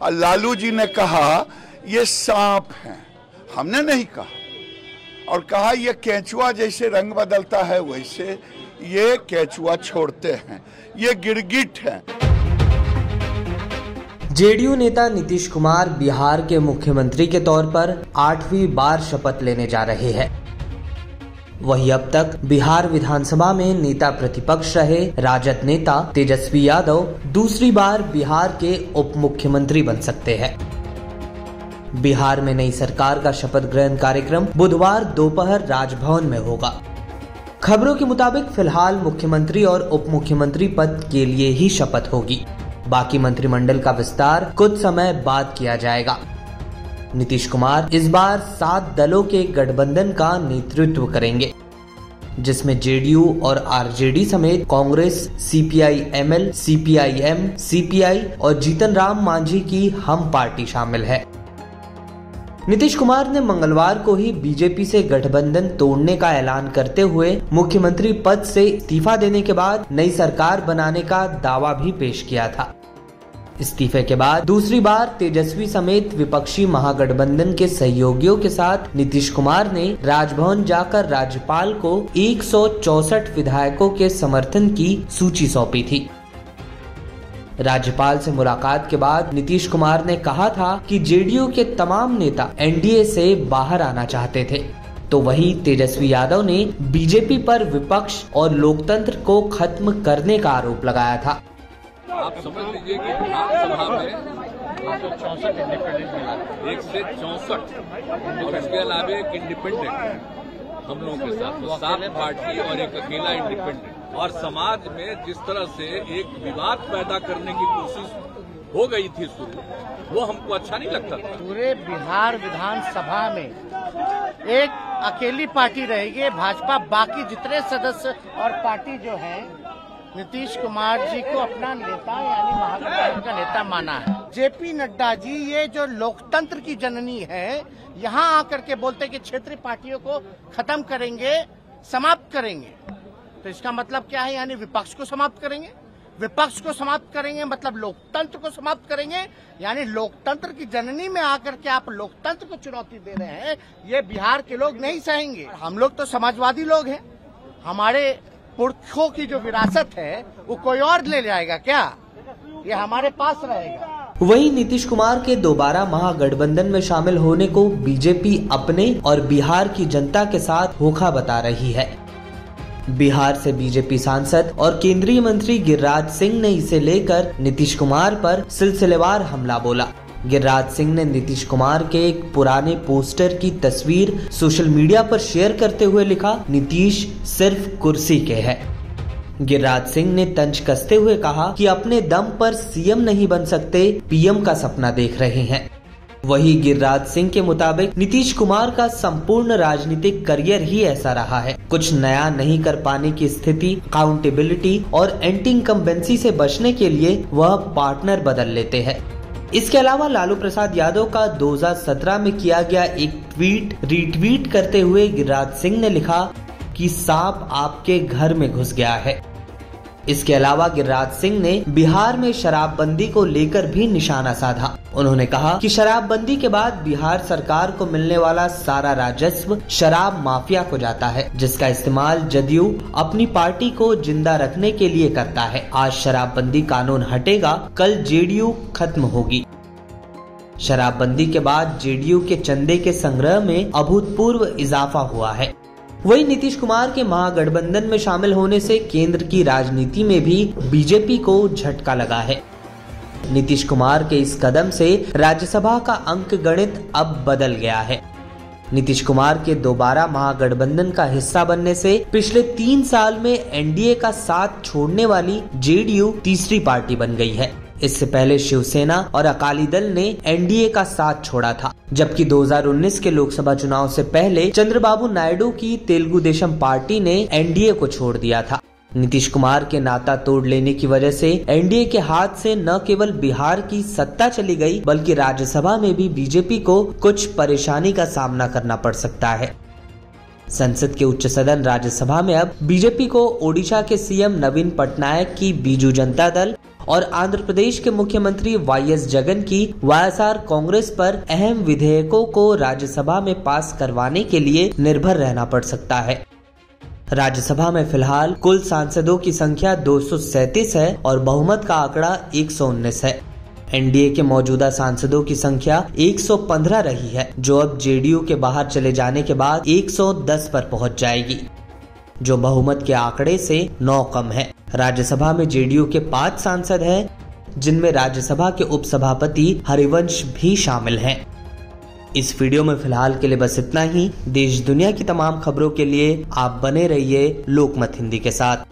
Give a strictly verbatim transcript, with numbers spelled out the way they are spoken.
और लालू जी ने कहा ये सांप है, हमने नहीं कहा। और कहा ये केंचुआ जैसे रंग बदलता है वैसे ये केंचुआ छोड़ते हैं, ये गिरगिट है। जेडीयू नेता नीतीश कुमार बिहार के मुख्यमंत्री के तौर पर आठवीं बार शपथ लेने जा रहे हैं। वहीं अब तक बिहार विधानसभा में नेता प्रतिपक्ष रहे राजद नेता तेजस्वी यादव दूसरी बार बिहार के उप मुख्यमंत्री बन सकते हैं। बिहार में नई सरकार का शपथ ग्रहण कार्यक्रम बुधवार दोपहर राजभवन में होगा। खबरों के मुताबिक फिलहाल मुख्यमंत्री और उप मुख्यमंत्री पद के लिए ही शपथ होगी। बाकी मंत्रिमंडल का विस्तार कुछ समय बाद किया जाएगा। नीतीश कुमार इस बार सात दलों के गठबंधन का नेतृत्व करेंगे, जिसमें जेडीयू और आरजेडी समेत Congress, CPI ML, CPIM, CPI और जीतन राम मांझी की हम पार्टी शामिल है। नीतीश कुमार ने मंगलवार को ही बीजेपी से गठबंधन तोड़ने का ऐलान करते हुए मुख्यमंत्री पद से इस्तीफा देने के बाद नई सरकार बनाने का दावा भी पेश किया था। इस्तीफे के बाद दूसरी बार तेजस्वी समेत विपक्षी महागठबंधन के सहयोगियों के साथ नीतीश कुमार ने राजभवन जाकर राज्यपाल को एक सौ चौसठ विधायकों के समर्थन की सूची सौंपी थी। राज्यपाल से मुलाकात के बाद नीतीश कुमार ने कहा था कि जेडीयू के तमाम नेता एनडीए से बाहर आना चाहते थे, तो वहीं तेजस्वी यादव ने बीजेपी पर विपक्ष और लोकतंत्र को खत्म करने का आरोप लगाया था। आप समझ लीजिए कि विधानसभा में एक सौ चौसठ इंडिपेंडेंट मिला, एक से चौसठ और इसके अलावा एक इंडिपेंडेंट हम लोगों के साथ तो सात पार्टी और एक अकेला इंडिपेंडेंट। और समाज में जिस तरह से एक विवाद पैदा करने की कोशिश हो गई थी शुरू, वो हमको अच्छा नहीं लगता था। पूरे बिहार विधानसभा में एक अकेली पार्टी रहेगी भाजपा। बाकी जितने सदस्य और पार्टी जो है नीतीश कुमार जी को अपना नेता यानी महागठबंधन का नेता माना है। जेपी नड्डा जी ये जो लोकतंत्र की जननी है, यहाँ आकर के बोलते कि क्षेत्रीय पार्टियों को खत्म करेंगे, समाप्त करेंगे। तो इसका मतलब क्या है? यानी विपक्ष को समाप्त करेंगे। विपक्ष को समाप्त करेंगे मतलब लोकतंत्र को समाप्त करेंगे। यानी लोकतंत्र की जननी में आकर के आप लोकतंत्र को चुनौती दे रहे हैं, ये बिहार के लोग नहीं सहेंगे। हम लोग तो समाजवादी लोग हैं, हमारे पुरखों की जो विरासत है वो कोई और ले जाएगा क्या? ये हमारे पास रहेगा। वहीं नीतीश कुमार के दोबारा महागठबंधन में शामिल होने को बीजेपी अपने और बिहार की जनता के साथ धोखा बता रही है। बिहार से बीजेपी सांसद और केंद्रीय मंत्री गिरिराज सिंह ने इसे लेकर नीतीश कुमार पर सिलसिलेवार हमला बोला। गिरिराज सिंह ने नीतीश कुमार के एक पुराने पोस्टर की तस्वीर सोशल मीडिया पर शेयर करते हुए लिखा, नीतीश सिर्फ कुर्सी के है। गिरिराज सिंह ने तंज कसते हुए कहा कि अपने दम पर सीएम नहीं बन सकते, पीएम का सपना देख रहे हैं। वहीं गिरिराज सिंह के मुताबिक नीतीश कुमार का संपूर्ण राजनीतिक करियर ही ऐसा रहा है। कुछ नया नहीं कर पाने की स्थिति, अकाउंटेबिलिटी और एंटी इनकम्बेंसी से बचने के लिए वह पार्टनर बदल लेते हैं। इसके अलावा लालू प्रसाद यादव का दो हज़ार सत्रह में किया गया एक ट्वीट रीट्वीट करते हुए गिरिराज सिंह ने लिखा कि सांप आपके घर में घुस गया है। इसके अलावा गिरिराज सिंह ने बिहार में शराबबंदी को लेकर भी निशाना साधा। उन्होंने कहा कि शराबबंदी के बाद बिहार सरकार को मिलने वाला सारा राजस्व शराब माफिया को जाता है, जिसका इस्तेमाल जदयू अपनी पार्टी को जिंदा रखने के लिए करता है। आज शराबबंदी कानून हटेगा, कल जेडीयू खत्म होगी। शराबबंदी के बाद जेडीयू के चंदे के संग्रह में अभूतपूर्व इजाफा हुआ है। वहीं नीतीश कुमार के महागठबंधन में शामिल होने से केंद्र की राजनीति में भी बीजेपी को झटका लगा है। नीतीश कुमार के इस कदम से राज्यसभा का अंक गणित अब बदल गया है। नीतीश कुमार के दोबारा महागठबंधन का हिस्सा बनने से पिछले तीन साल में एनडीए का साथ छोड़ने वाली जेडीयू तीसरी पार्टी बन गई है। इससे पहले शिवसेना और अकाली दल ने एनडीए का साथ छोड़ा था, जबकि दो हज़ार उन्नीस के लोकसभा चुनाव से पहले चंद्रबाबू नायडू की तेलुगु देशम पार्टी ने एनडीए को छोड़ दिया था। नीतीश कुमार के नाता तोड़ लेने की वजह से एनडीए के हाथ से न केवल बिहार की सत्ता चली गई, बल्कि राज्यसभा में भी बीजेपी को कुछ परेशानी का सामना करना पड़ सकता है। संसद के उच्च सदन राज्यसभा में अब बीजेपी को ओडिशा के सीएम नवीन पटनायक की बीजू जनता दल और आंध्र प्रदेश के मुख्यमंत्री वाई एस जगन की वाई एस आर कांग्रेस पर अहम विधेयकों को राज्यसभा में पास करवाने के लिए निर्भर रहना पड़ सकता है। राज्यसभा में फिलहाल कुल सांसदों की संख्या दो सौ सैंतीस है और बहुमत का आंकड़ा एक सौ उन्नीस है। एन डी ए के मौजूदा सांसदों की संख्या एक सौ पंद्रह रही है, जो अब जे डी यू के बाहर चले जाने के बाद एक सौ दस पर पहुंच जाएगी, जो बहुमत के आंकड़े से नौ कम है। राज्यसभा में जे डी यू के पांच सांसद हैं, जिनमें राज्यसभा के उपसभापति हरिवंश भी शामिल हैं। इस वीडियो में फिलहाल के लिए बस इतना ही। देश दुनिया की तमाम खबरों के लिए आप बने रहिए लोकमत हिंदी के साथ।